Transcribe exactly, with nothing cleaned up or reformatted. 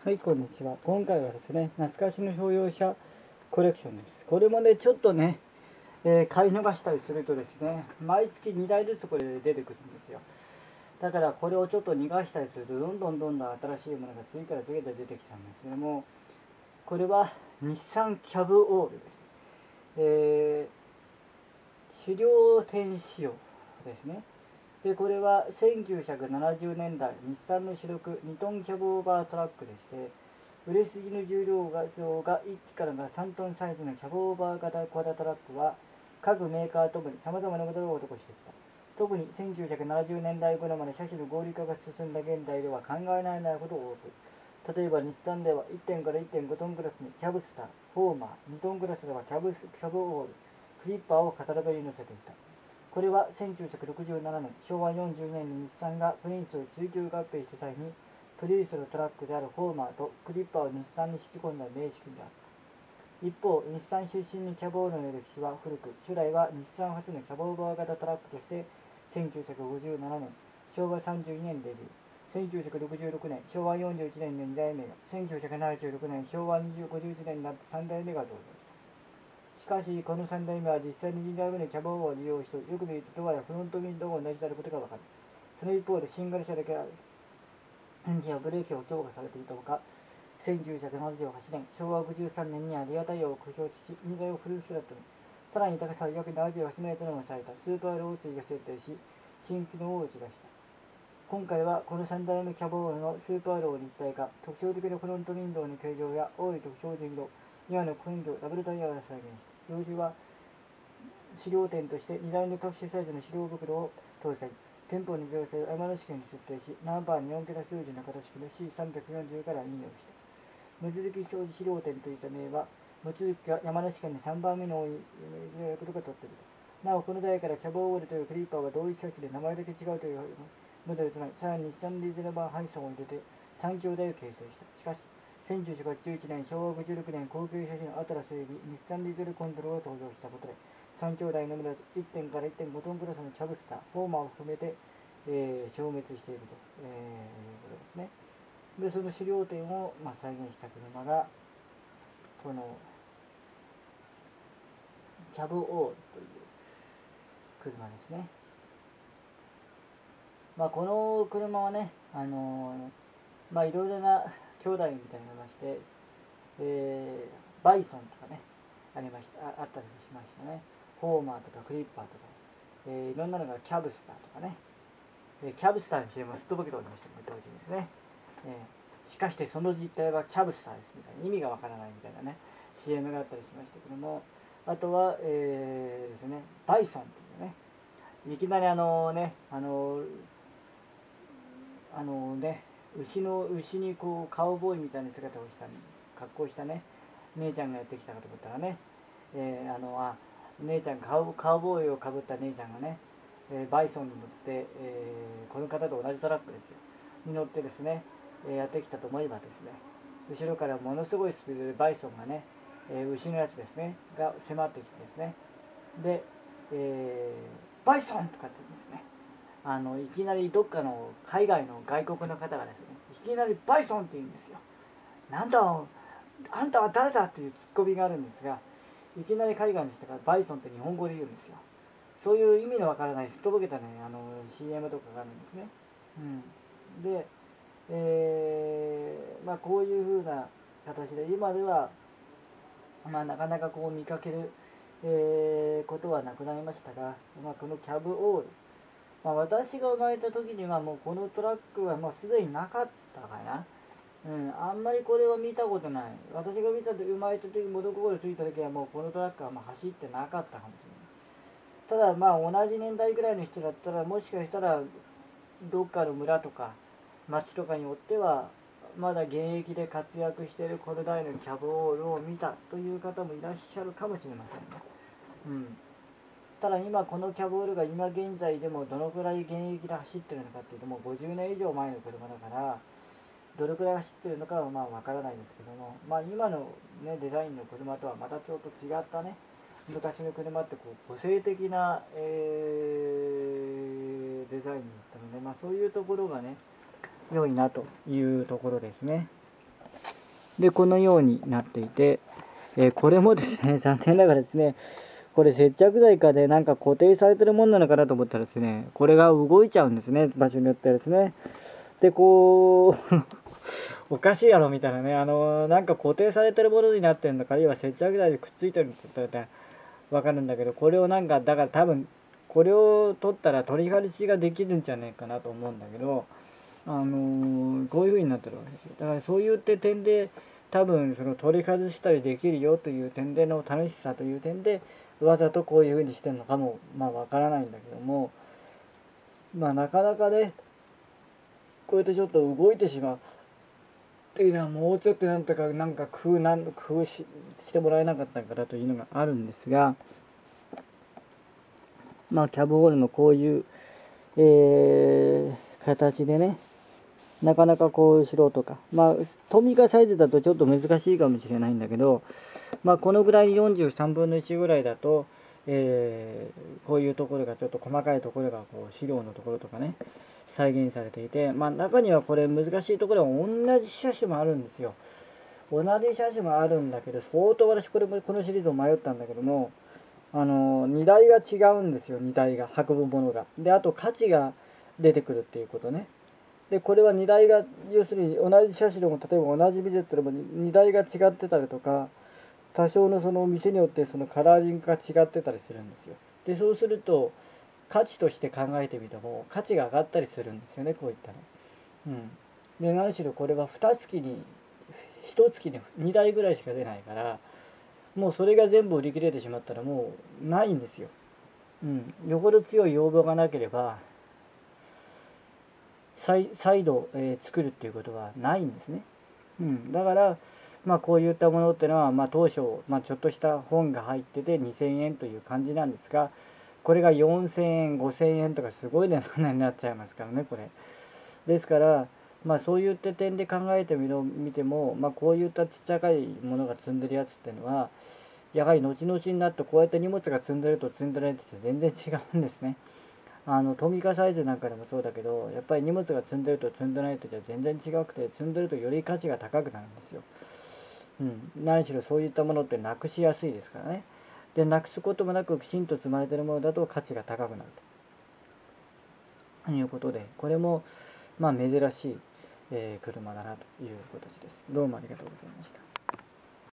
はい、こんにちは。今回はですね、懐かしの商用車コレクションです。これもね、ちょっとね、えー買い逃したりするとですね、毎月にだいずつこれで出てくるんですよ。だからこれをちょっと逃がしたりすると、どんどんどんどん新しいものが次から次へと出てきちゃうんですけども、これは日産キャブオールです。えー、狩猟店仕様ですね。で、これはせんきゅうひゃくななじゅうねんだい、日産の主力にトンキャブオーバートラックでして、売れ筋の重量がいっきからがさんトンサイズのキャブオーバー型小型トラックは、各メーカーともに様々なモデルを施してきた。特にせんきゅうひゃくななじゅうねんだい頃まで車種の合理化が進んだ現代では考えられないほど多く、例えば日産ではいってんからいってんごトンクラスにキャブスター、フォーマー、にトンクラスではキャブ、キャブオール、クリッパーをカタログに載せていた。これはせんきゅうひゃくろくじゅうななねん、しょうわよんじゅうねんに日産がプリンスを追求合併した際に、プリンスのトラックであるフォーマーとクリッパーを日産に引き込んだ名式である。一方、日産出身のキャブオールの歴史は古く、初代は日産初のキャブオーバー型トラックとしてせんきゅうひゃくごじゅうななねん、しょうわさんじゅうにねんデビュー、せんきゅうひゃくろくじゅうろくねん、しょうわよんじゅういちねんのにだいめが、せんきゅうひゃくななじゅうろくねん、しょうわごじゅういちねんになってさんだいめが登場した。しかし、このさんだいめは実際ににだいめのキャブオーバーを利用して、よく見るとドアやフロントウィンドウが同じであることがわかる。その一方でシングル車だけある。エンジンやブレーキを強化されていたほか、せんきゅうひゃくななじゅうはちねん、しょうわごじゅうさんねんにはリアタイヤを故障し、にだいをフルスラットに、さらに高さは約ななじゅうはちメートルもされたスーパーローツイが設定し、新機能を打ち出した。今回はこのさんだいめキャブオールのスーパーローを立体化、特徴的なフロントウィンドウの形状やオール特徴人色、ニアの根拠、ダブルタイヤを再現した。表示は資料点としてにだいめ各種サイズの資料袋を搭載。店舗の行政を山梨県に設定し、ナンバーによんけた数字の型式の シーさんびゃくよんじゅう から引用した。望月商事資料店といった名は、望月は山梨県でさんばんめの多いことが取っている。なお、この代からキャブオールというクリッパーは同一車種で名前だけ違うというモデルとなり、さらに日産リーズナブル配送を入れてさんきょうだいを形成した。しかし、せんきゅうひゃくはちじゅういちねん、しょうわごじゅうろくねん、高級車種のアトラスより日産ディーゼルコントロールが登場したことで、さんきょうだいのみならずいってんからいってんごトンクラスのキャブスター、フォーマーを含めて、えー、消滅していると、えー、いうことですね。で、その資料点を、まあ、再現した車が、このキャブオールという車ですね。まあ、この車はね、あのー、まあ、いろいろな兄弟みたいなのがいまして、えー、バイソンとかね、ありました、ああったりしましたね。フォーマーとかクリッパーとか、えー、いろんなのがキャブスターとかね、えー、キャブスターにしてもすっとぼけておりました当時ですね。えー、しかしてその実態はキャブスターですみたいな、意味がわからないみたいなね、シーエム があったりしましたけども、あとは、えー、ですね、バイソンっていうね、いきなりあのね、あのあのね、牛の牛にこうカウボーイみたいな姿をした格好したね、姉ちゃんがやってきたかと思ったらね、えー、あのあ姉ちゃんカウカウボーイをかぶった姉ちゃんがね、えー、バイソンに乗って、えー、この方と同じトラックですよに乗ってですね、えー、やってきたと思えばですね、後ろからものすごいスピードでバイソンがね、えー、牛のやつですねが迫ってきてですね、で、えー、バイソンとかってですね、あのいきなりどっかの海外の外国の方がですね、いきなりバイソンって言うんですよ。なんだあんたは誰だっていうツッコミがあるんですが、いきなり海外の人がバイソンって日本語で言うんですよ。そういう意味のわからないすっとぼけたね、あの シーエム とかがあるんですね。うん、で、えー、まあこういう風な形で今では、まあ、なかなかこう見かける、えー、ことはなくなりましたが、まあ、このキャブオール、まあ、私が生まれた時にはもうこのトラックはもうすでになかったかな。うん、あんまりこれは見たことない。私が見た時、生まれた時、モトコールついた時はもうこのトラックはまあ走ってなかったかもしれない。ただまあ同じ年代ぐらいの人だったら、もしかしたらどっかの村とか町とかによってはまだ現役で活躍しているこの代のキャブオールを見たという方もいらっしゃるかもしれませんね。うん、ただ今このキャブオールが今現在でもどのくらい現役で走ってるのかっていうと、もうごじゅうねん以上前の車だから、どれくらい走ってるのかはまあわからないですけども、まあ今の、ね、デザインの車とはまたちょっと違ったね、昔の車ってこう個性的な、えー、デザインだったので、まあそういうところがね、良いなというところですね。 で、このようになっていて、えーこれもですね、残念ながらですね、これ接着剤かでなんか固定されてるもんなのかなと思ったらですね、これが動いちゃうんですね、場所によってはですね。で、こう、おかしいやろみたいなね、あのなんか固定されてるものになってるのか、あるいは接着剤でくっついてるんだったらわかるんだけど、これをなんか、だから多分、これを取ったら取り外しができるんじゃないかなと思うんだけど、あのーこういう風になってるわけですよ。だからそういう点で、多分その取り外したりできるよという点での楽しさという点で、わざとこういう風にしてるのかも、まあわからないんだけども、まあなかなかね、こうやってちょっと動いてしまうっていうのはもうちょっとなんとか、なんか工夫、なん工夫ししてもらえなかったのかなというのがあるんですが、まあキャブホールのこういう、えー形でね、なかなかこうしろとか、まあトミカサイズだとちょっと難しいかもしれないんだけど、まあこのぐらいよんじゅうさんぶんのいちぐらいだと、えーこういうところがちょっと細かいところがこう資料のところとかね再現されていて、まあ中にはこれ難しいところは同じ車種もあるんですよ。同じ車種もあるんだけど、相当私これもこのシリーズを迷ったんだけども、あの荷台が違うんですよ。荷台が運ぶものが。で、あと価値が出てくるっていうことね。で、これは荷台が、要するに同じ車種でも、例えば同じビジェットでも荷台が違ってたりとか、多少のその店によってそのカラーリングが違ってたりするんですよ。で、そうすると、価値として考えてみても、価値が上がったりするんですよね、こういったの。うん。で、何しろこれはにがつに、いちがつににだいぐらいしか出ないから、もうそれが全部売り切れてしまったらもうないんですよ。うん。よほど強い要望がなければ、再再度、えー作るっていうことはないんですね。うん、だから、まあ、こういったものっていうのは、まあ、当初、まあ、ちょっとした本が入っててにせんえんという感じなんですが、これがよんせんえんごせんえんとかすごい値段になっちゃいますからね、これ。ですから、まあ、そういった点で考えてみろ見ても、まあ、こういったちっちゃいものが積んでるやつっていうのはやはり後々になってこうやって荷物が積んでると積んでないと全然違うんですね。あのトミカサイズなんかでもそうだけど、やっぱり荷物が積んでると積んでないとじゃ全然違くて、積んでるとより価値が高くなるんですよ。うん、何しろそういったものってなくしやすいですからね。で、なくすこともなくきちんと積まれているものだと価値が高くなるということで、これもまあ珍しい、えー車だなという形です。どうもありがとうございました。